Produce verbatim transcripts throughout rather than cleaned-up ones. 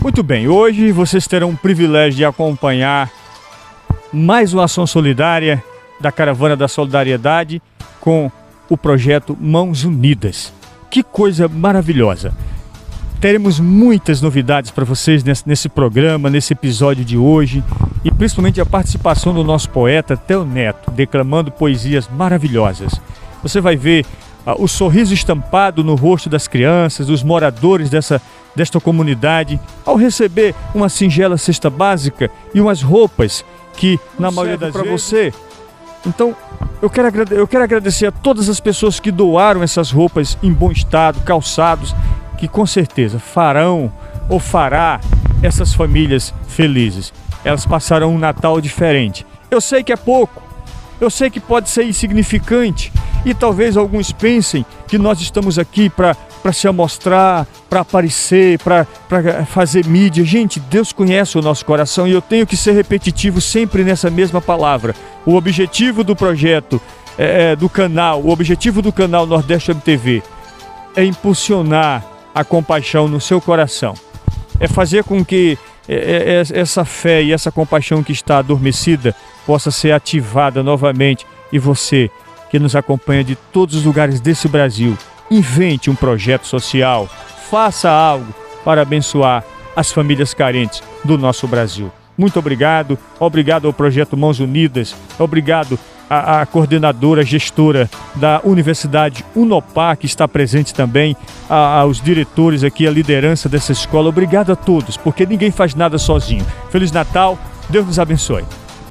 Muito bem, hoje vocês terão o privilégio de acompanhar mais uma ação solidária da Caravana da Solidariedade com o projeto Mãos Unidas. Que coisa maravilhosa! Teremos muitas novidades para vocês nesse, nesse programa, nesse episódio de hoje, e principalmente a participação do nosso poeta Theo Neto, declamando poesias maravilhosas. Você vai ver uh, o sorriso estampado no rosto das crianças, dos moradores dessa, desta comunidade, ao receber uma singela cesta básica e umas roupas que, na maioria das vezes, para você. Então, eu quero, eu quero agradecer a todas as pessoas que doaram essas roupas em bom estado, calçados, que com certeza farão ou fará essas famílias felizes. Elas passarão um Natal diferente. Eu sei que é pouco, eu sei que pode ser insignificante, e talvez alguns pensem que nós estamos aqui para para se amostrar, para aparecer, para fazer mídia. Gente, Deus conhece o nosso coração, e eu tenho que ser repetitivo sempre nessa mesma palavra. O objetivo do projeto, é, do canal, o objetivo do canal Nordeste M T V é impulsionar a compaixão no seu coração. É fazer com que é, é, essa fé e essa compaixão que está adormecida possa ser ativada novamente, e você que nos acompanha de todos os lugares desse Brasil, invente um projeto social, faça algo para abençoar as famílias carentes do nosso Brasil. Muito obrigado, obrigado ao Projeto Mãos Unidas, obrigado à, à coordenadora, gestora da Universidade Unopar, que está presente também, a, aos diretores aqui, a liderança dessa escola. Obrigado a todos, porque ninguém faz nada sozinho. Feliz Natal, Deus nos abençoe.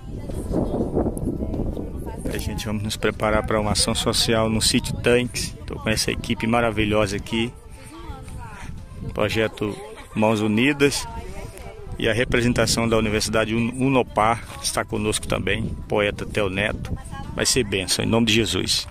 A gente vamos nos preparar para uma ação social no sítio Tanques. Estou com essa equipe maravilhosa aqui, projeto Mãos Unidas, e a representação da Universidade Unopar está conosco também, poeta Theo Neto. Vai ser bênção, em nome de Jesus.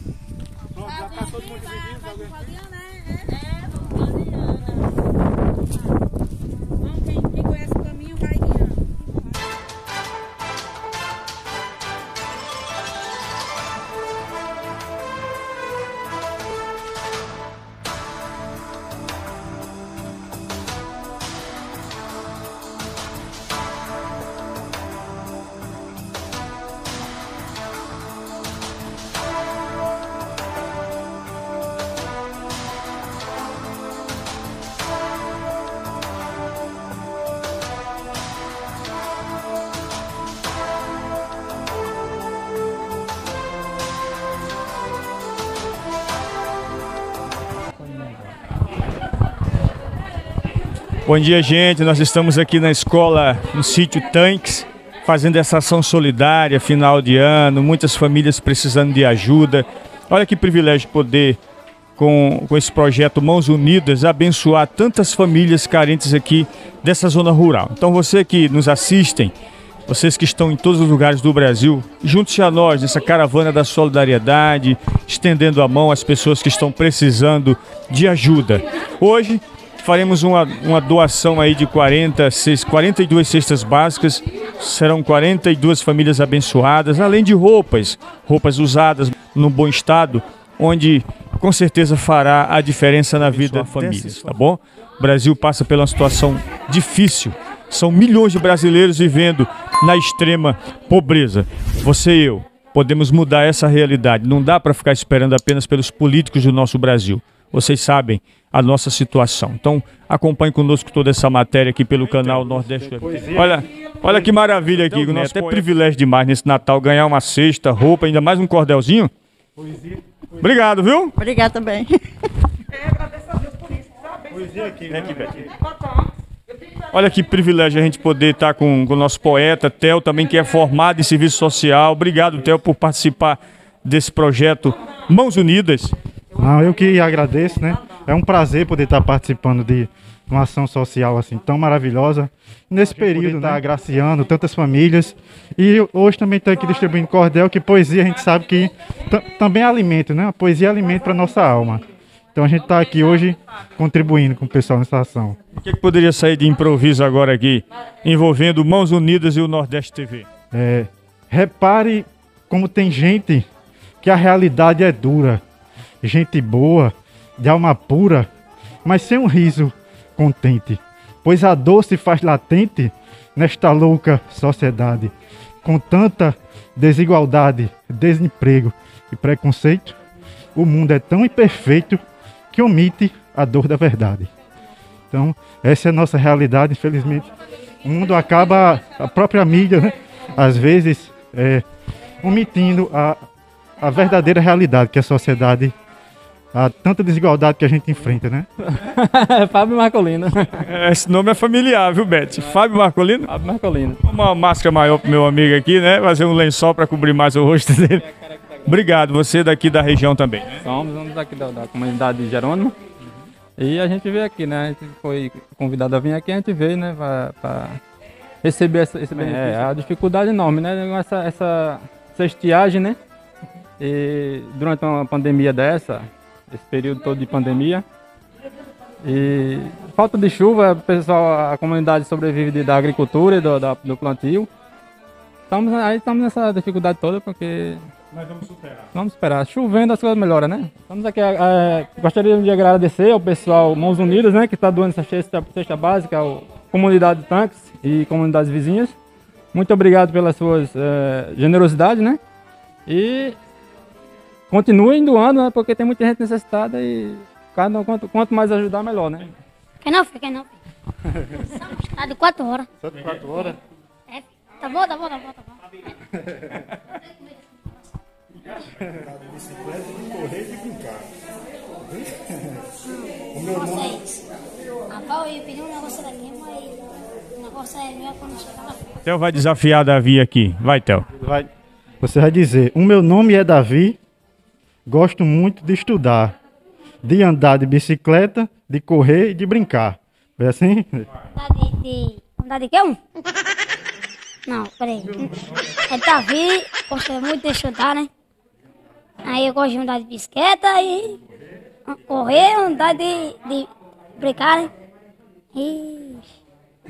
Bom dia, gente. Nós estamos aqui na escola, no sítio Tanques, fazendo essa ação solidária, final de ano, muitas famílias precisando de ajuda. Olha que privilégio poder, com, com esse projeto Mãos Unidas, abençoar tantas famílias carentes aqui dessa zona rural. Então você que nos assistem, vocês que estão em todos os lugares do Brasil, junte-se a nós nessa caravana da solidariedade, estendendo a mão às pessoas que estão precisando de ajuda. Hoje faremos uma, uma doação aí de quarenta, quarenta e duas cestas básicas, serão quarenta e duas famílias abençoadas, além de roupas, roupas usadas no bom estado, onde com certeza fará a diferença na vida das famílias, tá bom? O Brasil passa por uma situação difícil, são milhões de brasileiros vivendo na extrema pobreza. Você e eu podemos mudar essa realidade, não dá para ficar esperando apenas pelos políticos do nosso Brasil. Vocês sabem a nossa situação. Então, acompanhe conosco toda essa matéria aqui pelo canal Nordeste. Olha, olha que maravilha aqui. O nosso é privilégio demais nesse Natal ganhar uma cesta, roupa, ainda mais um cordelzinho. Obrigado, viu? Obrigado também. Olha que privilégio a gente poder estar com, com o nosso poeta, Theo, também que é formado em serviço social. Obrigado, Theo, por participar desse projeto Mãos Unidas. Não, eu que agradeço, né? É um prazer poder estar participando de uma ação social assim tão maravilhosa. Nesse período, né? Estar agraciando tantas famílias. E hoje também está aqui distribuindo cordel, que poesia a gente sabe que também é alimento, né? A poesia é alimento para nossa alma. Então a gente está aqui hoje contribuindo com o pessoal nessa ação. O que, que poderia sair de improviso agora aqui, envolvendo Mãos Unidas e o Nordeste T V? É, repare como tem gente que a realidade é dura. Gente boa, de alma pura, mas sem um riso contente. pois a dor se faz latente nesta louca sociedade. Com tanta desigualdade, desemprego e preconceito, o mundo é tão imperfeito que omite a dor da verdade. Então, essa é a nossa realidade, infelizmente. O mundo acaba, a própria mídia, né, às vezes, é, omitindo a, a verdadeira realidade que a sociedade, a tanta desigualdade que a gente enfrenta, né? Fábio Marcolino. Esse nome é familiar, viu, Beth? Fábio Marcolino? Fábio Marcolino. Uma máscara maior pro meu amigo aqui, né? Fazer um lençol para cobrir mais o rosto dele. Obrigado, você daqui da região também, né? Somos, somos daqui da, da comunidade de Jerônimo. E a gente veio aqui, né? A gente foi convidado a vir aqui, a gente veio, né? Para receber essa, esse benefício. É, a dificuldade enorme, né? Essa, essa, essa estiagem, né? E durante uma pandemia dessa, esse período todo de pandemia, e falta de chuva, o pessoal, a comunidade sobrevive de, da agricultura e do, da, do plantio. Estamos, aí estamos nessa dificuldade toda porque... Mas vamos superar. Vamos esperar. Chovendo as coisas melhoram, né? Estamos aqui, é, gostaria de agradecer ao pessoal Mãos Unidas, né? Que está doando essa cesta, cesta básica, a comunidade de Tanques e comunidades vizinhas. Muito obrigado pelas suas é, generosidades, né? E continuem doando, né? Porque tem muita gente necessitada e cada, quanto, quanto mais ajudar, melhor, né? Quer não, filho? Quer não, filho? Tá de quatro horas. Só de quatro horas? É, filho. Tá bom, tá bom, tá bom, tá bom. Bicicleta de correr e de brincar. O meu nome... Vocês. Rapaz, eu ia pedir um negócio daqui, mas o negócio é meu quando chegar lá. Theo vai desafiar Davi aqui. Vai, Theo. Vai. Você vai dizer, o meu nome é Davi, gosto muito de estudar, de andar de bicicleta, de correr e de brincar. É assim? Andar de... de... Andar de quê? Um? Não, peraí. É Davi, gosta muito de estudar, né? Aí eu gosto de andar de bicicleta e correr, andar de, de brincar, né? Ixi.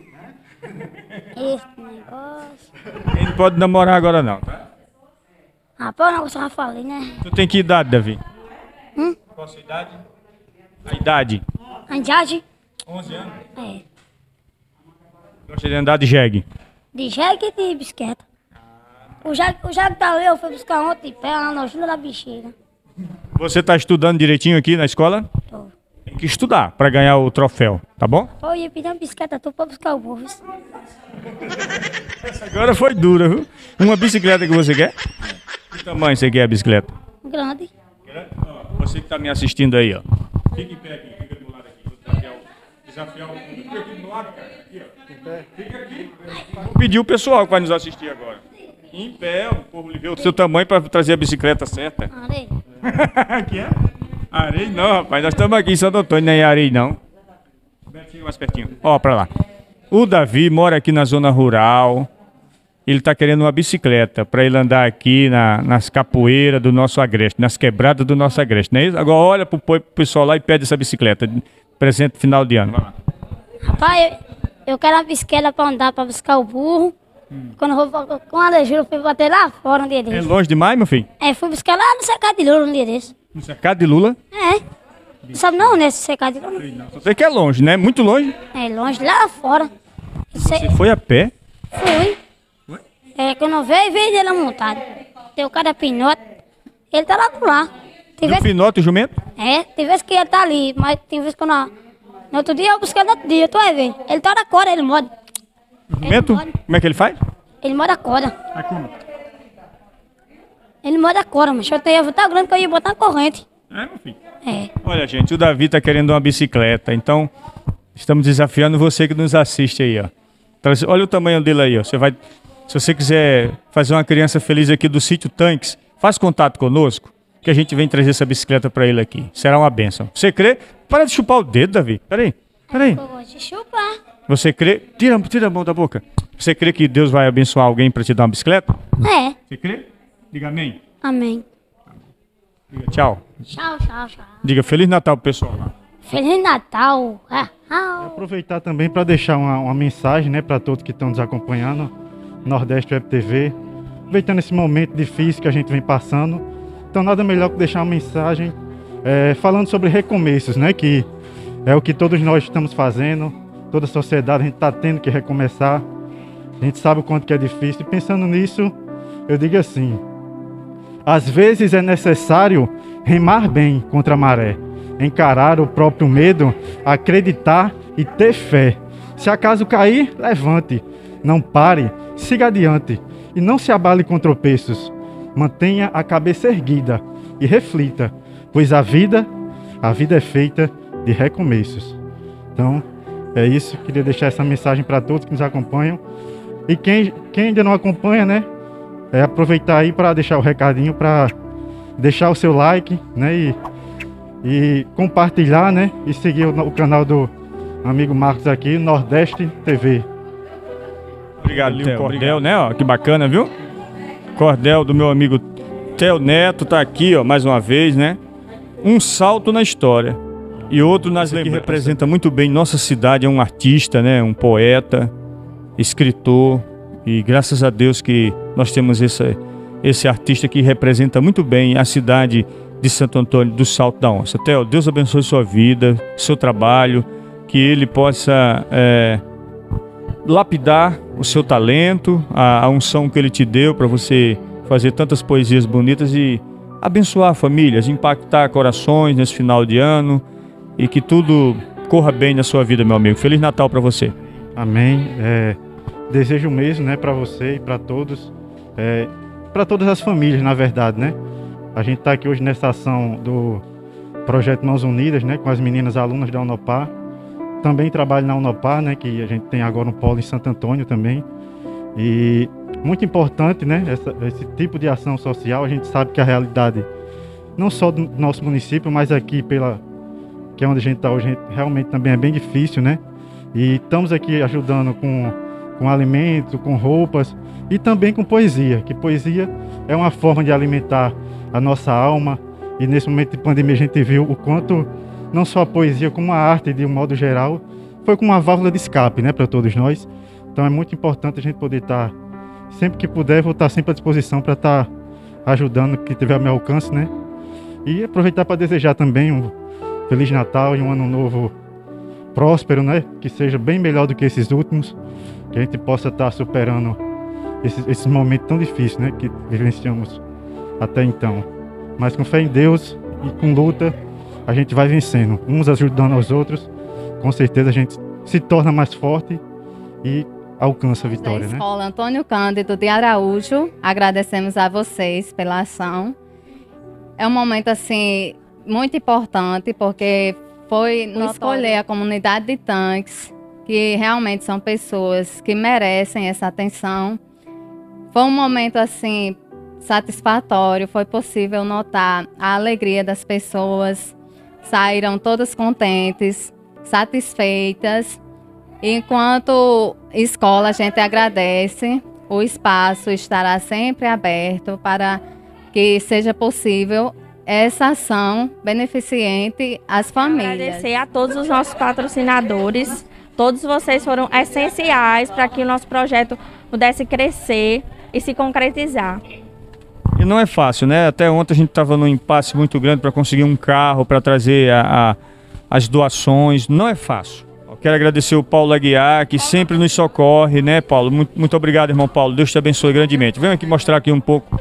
Esse negócio. Ele não pode namorar agora não, tá? Rapaz, o negócio eu já falei, né? Tu tem que idade, Davi? Hum? Qual a sua idade? A idade? Andiade? onze anos. É. Gosta de andar de jegue? De jegue e de bicicleta. O jegue, o jegue tá ali, eu fui buscar ontem de pé lá na Júlia da Bexiga. Você está estudando direitinho aqui na escola? Tô. Tem que estudar para ganhar o troféu, tá bom? Pô, eu ia pedir uma bicicleta tu pra buscar o burro. Essa agora foi dura, viu? Uma bicicleta que você quer? Que tamanho você quer a bicicleta? Grande. Ó, você que está me assistindo aí, ó. Fica em pé aqui, fica do meu lado aqui. Vou desafiar o... Desafiar o... Fica aqui do meu lado, cara. Aqui, ó. Fica aqui. Vou pedir o pessoal que vai nos assistir agora. Em pé, o povo lhe vê o seu tamanho para trazer a bicicleta certa. Areia. Aqui é? Areia não, rapaz. Nós estamos aqui em Santo Antônio, não é areia não. Chega mais pertinho. Ó, pra lá. O Davi mora aqui na zona rural. Ele tá querendo uma bicicleta para ele andar aqui na, nas capoeiras do nosso agreste, nas quebradas do nosso agreste, não é isso? Agora olha pro, pro pessoal lá e pede essa bicicleta. Presente final de ano. Vai lá. Rapaz, eu, eu quero uma bicicleta pra andar, pra buscar o burro. Hum. Quando eu vou com a Alejandro, eu fui bater lá fora um dia É desse. longe demais, meu filho? É, fui buscar lá no cercado de Lula um dia desse. No cercado de Lula? É. Não sabe não, nesse cercado de Lula? Só sei que é longe, né? Muito longe. É, longe, lá fora. Você foi a pé? Fui. É, quando eu veio, veio dele montado. Tem o cara pinote. Ele tá lá por lá. Tem No vez... pinote, o jumento? É, tem vezes que ele tá ali, mas tem vezes que eu não... No outro dia eu busquei no outro dia, tu vai ver. Ele tá na corda, ele mora. O jumento? Como é que ele faz? Ele mora a corda. Ah, como? Ele mora a corda, mas eu tenho tão grande que eu ia botar na corrente. É, meu filho. É. Olha, gente, o Davi tá querendo uma bicicleta, então estamos desafiando você que nos assiste aí, ó. Olha o tamanho dele aí, ó. Você vai, se você quiser fazer uma criança feliz aqui do sítio Tanques, faz contato conosco, que a gente vem trazer essa bicicleta para ele aqui. Será uma bênção. Você crê? Para de chupar o dedo, Davi. Peraí, peraí. Eu gosto de chupar. Você crê? Tira, tira a mão da boca. Você crê que Deus vai abençoar alguém para te dar uma bicicleta? É. Você crê? Diga amém. Amém. Diga tchau. Tchau, tchau, tchau. Diga Feliz Natal pro pessoal lá. Feliz Natal. Ah, ah. Aproveitar também para deixar uma, uma mensagem, né, para todos que estão nos acompanhando, Nordeste Web T V, aproveitando esse momento difícil que a gente vem passando. Então nada melhor que deixar uma mensagem é, falando sobre recomeços, né, que é o que todos nós estamos fazendo, toda a sociedade, a gente está tendo que recomeçar. A gente sabe o quanto que é difícil. E pensando nisso, eu digo assim, às vezes é necessário remar bem contra a maré, encarar o próprio medo, acreditar e ter fé. Se acaso cair, levante, não pare, siga adiante e não se abale com tropeços. Mantenha a cabeça erguida e reflita, pois a vida, a vida é feita de recomeços. Então, é isso, queria deixar essa mensagem para todos que nos acompanham. E quem, quem ainda não acompanha, né, é aproveitar aí para deixar o recadinho, para deixar o seu like, né, e, e compartilhar, né, e seguir o, o canal do amigo Marcos aqui, Nordeste T V. Obrigado, Theo. Cordel, né, ó, que bacana, viu? Cordel do meu amigo Theo Neto tá aqui, ó, mais uma vez, né? Um salto na história e outro nas lembranças. Que representa muito bem nossa cidade, é um artista, né, um poeta, escritor, e graças a Deus que nós temos esse, esse artista que representa muito bem a cidade de Santo Antônio do Salto da Onça. Theo, Deus abençoe sua vida, seu trabalho, que ele possa é, lapidar o seu talento, a, a unção que ele te deu para você fazer tantas poesias bonitas e abençoar famílias, impactar corações nesse final de ano e que tudo corra bem na sua vida, meu amigo. Feliz Natal para você. Amém. É, desejo mesmo, né, para você e para todos, é, para todas as famílias, na verdade, né? A gente está aqui hoje nessa ação do Projeto Mãos Unidas, né, com as meninas alunas da Unopar. Também trabalho na Unopar, né, que a gente tem agora um polo em Santo Antônio também. E muito importante, né, essa, esse tipo de ação social. A gente sabe que a realidade, não só do nosso município, mas aqui, pela, que é onde a gente está hoje, realmente também é bem difícil, né? E estamos aqui ajudando com, com alimento, com roupas e também com poesia, que poesia é uma forma de alimentar a nossa alma. E nesse momento de pandemia a gente viu o quanto não só a poesia, como a arte de um modo geral, foi como uma válvula de escape, né, para todos nós. Então é muito importante a gente poder estar, sempre que puder, vou estar sempre à disposição para estar ajudando quem tiver ao meu alcance, né? E aproveitar para desejar também um Feliz Natal e um Ano Novo próspero, né? Que seja bem melhor do que esses últimos, que a gente possa estar superando esses, esses momentos tão difíceis, né, que vivenciamos até então. Mas com fé em Deus e com luta, a gente vai vencendo, uns ajudando aos outros. Com certeza a gente se torna mais forte e alcança a vitória, da né? Escola Antônio Cândido de Araújo, agradecemos a vocês pela ação. É um momento assim muito importante, porque foi nos escolher a comunidade de tanques, que realmente são pessoas que merecem essa atenção. Foi um momento assim satisfatório, foi possível notar a alegria das pessoas, saíram todas contentes, satisfeitas. Enquanto escola, a gente agradece, o espaço estará sempre aberto para que seja possível essa ação beneficente às famílias. Agradecer a todos os nossos patrocinadores, todos vocês foram essenciais para que o nosso projeto pudesse crescer e se concretizar. E não é fácil, né? Até ontem a gente estava num impasse muito grande para conseguir um carro, para trazer a, a, as doações. Não é fácil. Eu quero agradecer o Paulo Aguiar, que sempre nos socorre, né, Paulo? Muito, muito obrigado, irmão Paulo. Deus te abençoe grandemente. Venho aqui mostrar aqui um pouco.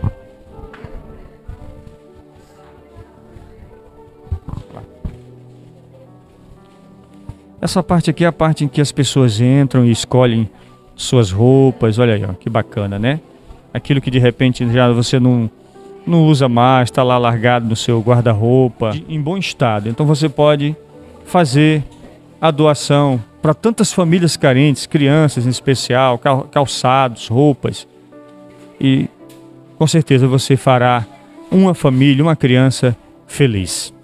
Essa parte aqui é a parte em que as pessoas entram e escolhem suas roupas. Olha aí, ó, que bacana, né? Aquilo que de repente já você não, não usa mais, está lá largado no seu guarda-roupa, em bom estado. Então você pode fazer a doação para tantas famílias carentes, crianças em especial, calçados, roupas. E com certeza você fará uma família, uma criança feliz.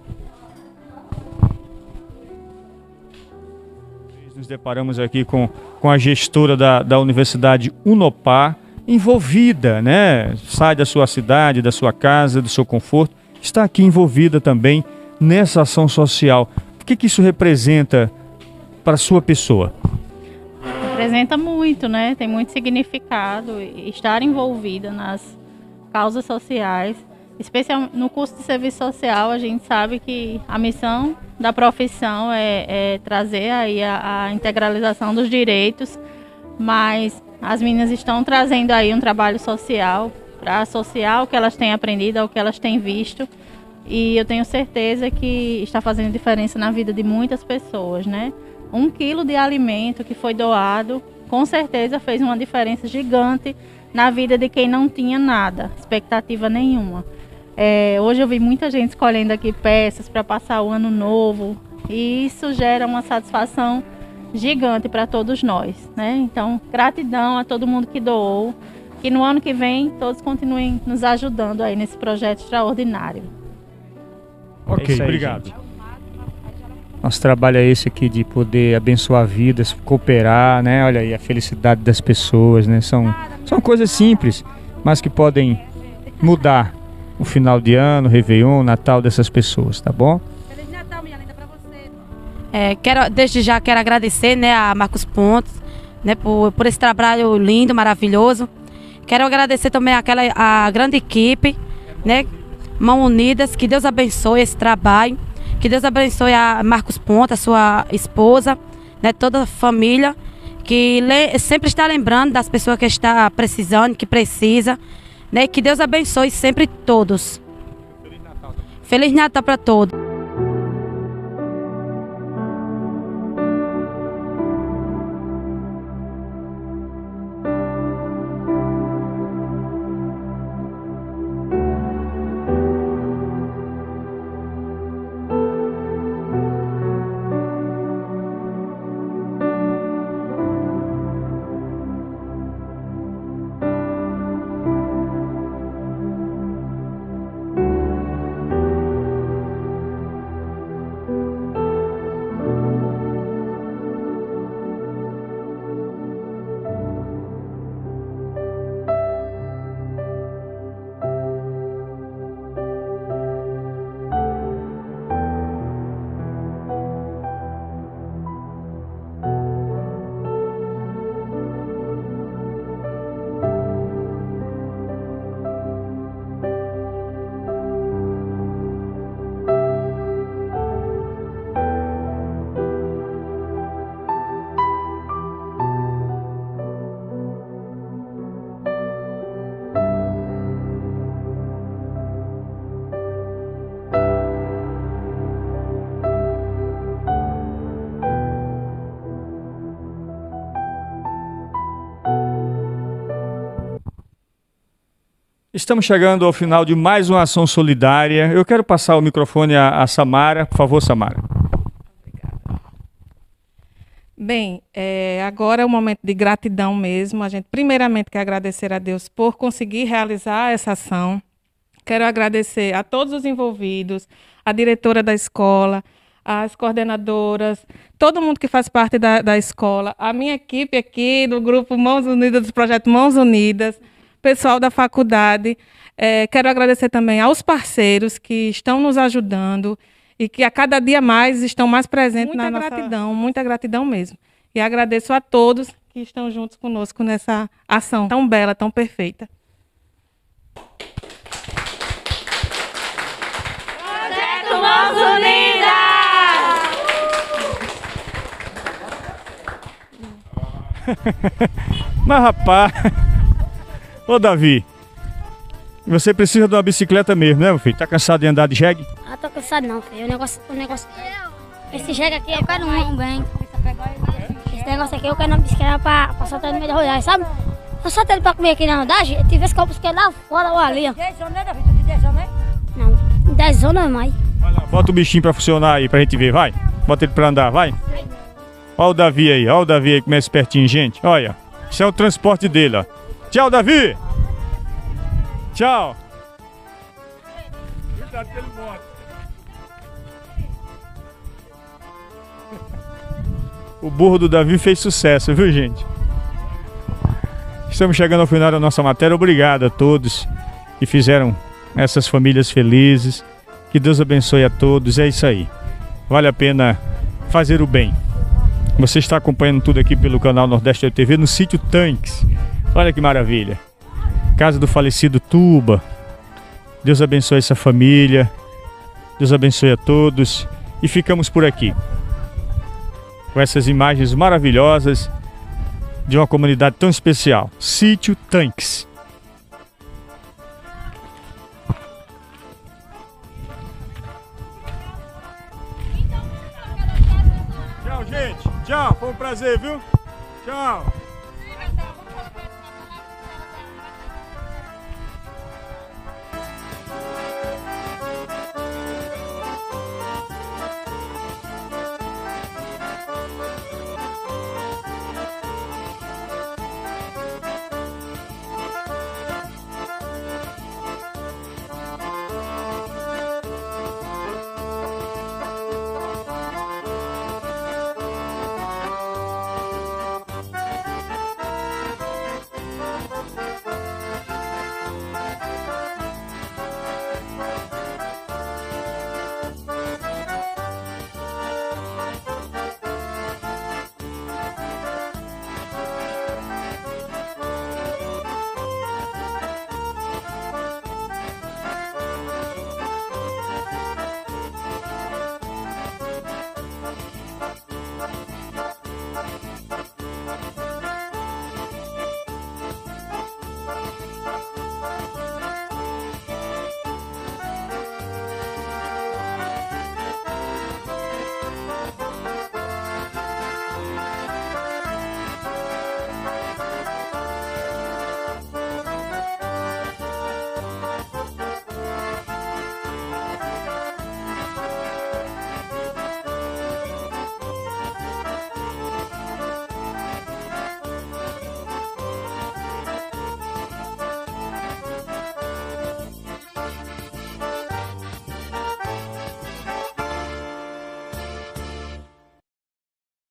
Nos deparamos aqui com, com a gestora da, da Universidade Unopar, envolvida, né? Sai da sua cidade, da sua casa, do seu conforto, está aqui envolvida também nessa ação social. O que que isso representa para a sua pessoa? Representa muito, né? Tem muito significado estar envolvida nas causas sociais, especialmente no curso de serviço social, a gente sabe que a missão da profissão é, é trazer aí a, a integralização dos direitos, mas as meninas estão trazendo aí um trabalho social para associar o que elas têm aprendido ao que elas têm visto, e eu tenho certeza que está fazendo diferença na vida de muitas pessoas, né? Um quilo de alimento que foi doado, com certeza fez uma diferença gigante na vida de quem não tinha nada, expectativa nenhuma. É, hoje eu vi muita gente escolhendo aqui peças para passar o ano novo, e isso gera uma satisfação gigante para todos nós, né? Então, gratidão a todo mundo que doou, que no ano que vem todos continuem nos ajudando aí nesse projeto extraordinário. Ok, é aí, obrigado. Gente. Nosso trabalho é esse aqui, de poder abençoar vidas, cooperar, né? Olha aí a felicidade das pessoas, né? São, são coisas simples, mas que podem mudar o final de ano, o Réveillon, o Natal dessas pessoas, tá bom? Feliz Natal, minha linda, pra você. É, quero, desde já quero agradecer, né, a Marcos Pontes, né, por, por esse trabalho lindo, maravilhoso. Quero agradecer também àquela, a grande equipe, né, Mãos Unidas, que Deus abençoe esse trabalho. Que Deus abençoe a Marcos Pontes, a sua esposa, né, toda a família, que le, sempre está lembrando das pessoas que está precisando, que precisa, né, que Deus abençoe sempre todos. Feliz Natal. Feliz Natal para todos. Estamos chegando ao final de mais uma ação solidária. Eu quero passar o microfone a, a Samara. Por favor, Samara. Obrigada. Bem, é, agora é o momento de gratidão mesmo. A gente primeiramente quer agradecer a Deus por conseguir realizar essa ação. Quero agradecer a todos os envolvidos, a diretora da escola, as coordenadoras, todo mundo que faz parte da, da escola, a minha equipe aqui do grupo Mãos Unidas, do projeto Mãos Unidas, pessoal da faculdade. É, quero agradecer também aos parceiros que estão nos ajudando e que a cada dia mais estão mais presentes muita na nossa... gratidão, muita gratidão mesmo. E agradeço a todos que estão juntos conosco nessa ação tão bela, tão perfeita. Projeto Mãos Unidas! Mas rapaz... Ô Davi, você precisa de uma bicicleta mesmo, né, meu filho? Tá cansado de andar de jegue? Ah, tô cansado não, filho. O negócio, o negócio... Esse jegue aqui, eu quero um bem. Esse negócio aqui eu quero uma bicicleta pra, pra soltar no meio da rodagem, sabe? Eu soltei ele pra comer aqui na rodagem, eu tive esse copo que lá fora ou ali, ó. dez anos, né, Davi? Tu tem dez anos, né? Não, dez anos não é mais. Vai lá, bota o bichinho pra funcionar aí, pra gente ver, vai. Bota ele pra andar, vai. Olha o Davi aí, olha o Davi aí, começa pertinho, gente. Olha, isso é o transporte dele, ó. Tchau, Davi! Tchau! Cuidado que ele morre. O burro do Davi fez sucesso, viu, gente? Estamos chegando ao final da nossa matéria. Obrigado a todos que fizeram essas famílias felizes. Que Deus abençoe a todos. É isso aí. Vale a pena fazer o bem. Você está acompanhando tudo aqui pelo canal Nordeste T V no sítio Tanques. Olha que maravilha. Casa do falecido Tuba. Deus abençoe essa família. Deus abençoe a todos. E ficamos por aqui com essas imagens maravilhosas de uma comunidade tão especial. Sítio Tanques. Tchau, gente. Tchau. Foi um prazer, viu? Tchau.